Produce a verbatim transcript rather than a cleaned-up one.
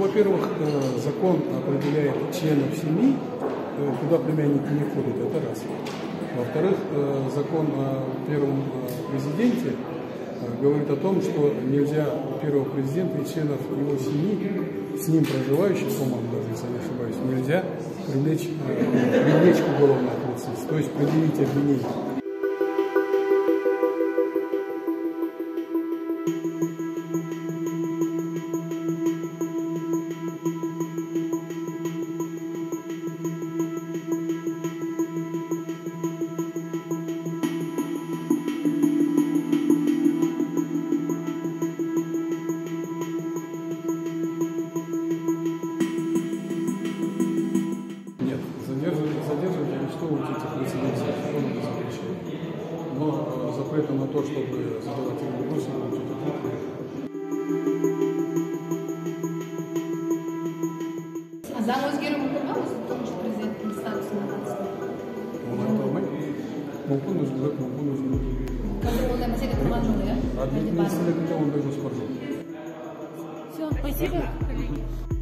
во-первых, закон определяет членов семьи, куда племянники не входят, это раз. Во-вторых, закон о первом президенте говорит о том, что нельзя первого президента и членов его семьи, с ним проживающих, по-моему, даже если я не ошибаюсь, нельзя привлечь, привлечь к уголовной ответственности, то есть предъявить обвинение. Задерживать, арестовывать этих лиц нельзя, закон это запрещает. Но запрета на то, чтобы задавать им вопросы, получить ответы. А заң өзгеру мүмкін бе осы тұңғыш президенттің статусына қатысты? Оны айта алмаймын. Мүмкін өзгереді, мүмкін өзгермейді. Қазір ондай мәселе тұрған жоқ, иә? Әділет министрлігінде ондай жоспар жоқ. Все, спасибо, коллеги.